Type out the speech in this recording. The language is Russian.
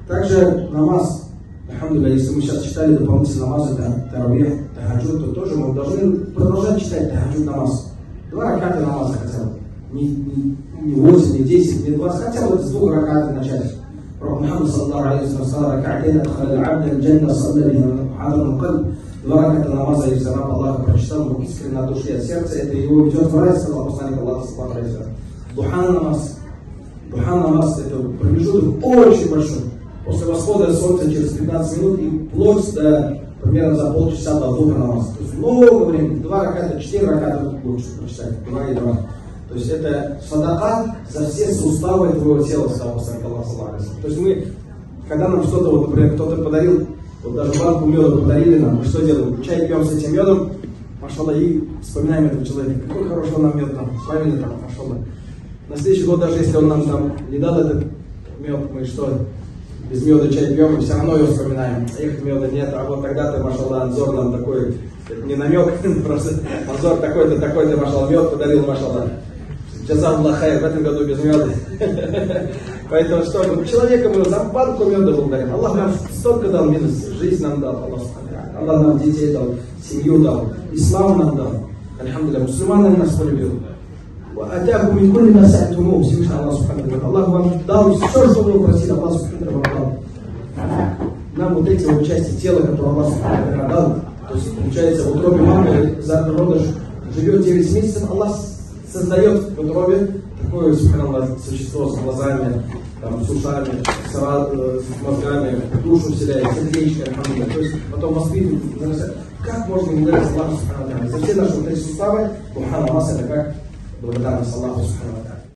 Также намаз, алхамдулилля, если мы сейчас читали дополнительный намаз, это таравих, тахаджуд, то тоже мы должны продолжать читать тахаджуд намаз. 2 раката намаза хотя бы. Не 8, не 10, не 20, хотя бы с 2 раката начать. Пророк Мухаммад саллаллаху алейхи ва саллям ракатейн адхаля аль-абда аль-джанна салля бихи хадрун кальб. 2 раката намаза, если раб Аллаха прочитал, но искренне от души, от сердца, это его ведет в рай, сказал посланник Аллаха саллаллаху алейхи ва саллям. Духан намаз. Духан намаз это промежуток очень большой. После восхода солнца через 15 минут и вплоть до примерно за полчаса до духа намаза. То есть много времени. 2 раката, 4 раката лучше прочитать. 2 и 2. То есть это садака за все суставы твоего тела, сказал посланник Аллаха саллаллаху алейхи ва саллям. То есть мы, когда нам что-то, вот, например, кто-то подарил, вот даже банку меда подарили нам, мы что делаем? Чай пьем с этим медом, машалла, и вспоминаем этого человека. Какой хороший нам мед там, правильно там, машалла. На следующий год, даже если он нам там не дал этот мед, мы что, без меда чай пьем, и все равно его вспоминаем. А их меда нет, а вот тогда-то, машалла, Анзор нам такой, это не намек, просто Анзор такой-то, машалла, мед подарил, машалла. Джазаллах хайр, в этом году без меда. Поэтому что, человека мы за банку меда благодарим. Аллах нам столько дал, жизнь нам дал, Аллах нам детей дал, семью дал, ислам нам дал. Альхамдулилля, мусульманами нас полюбил. Атяху мин кулли ма са'альтумух, Всевышний Аллах субхану ва тааля. Аллах вам дал все, что вы просили, Аллах субхану ва тааля. Нам вот эти вот части тела, которые Аллах субхану ва тааля дал, то есть получается в утробе мамы зародыш живет 9 месяцев, Аллах создает в утробе такое субханаллах существо с глазами, там, с ушами, с мозгами, душу вселяет, сердечко, алхамдулилля. То есть потом воспитывает. Как можно благодарить Аллаху субхану ва тааля? За все наши вот эти суставы, духа намаз это как благодарность Аллаху субхану ва тааля.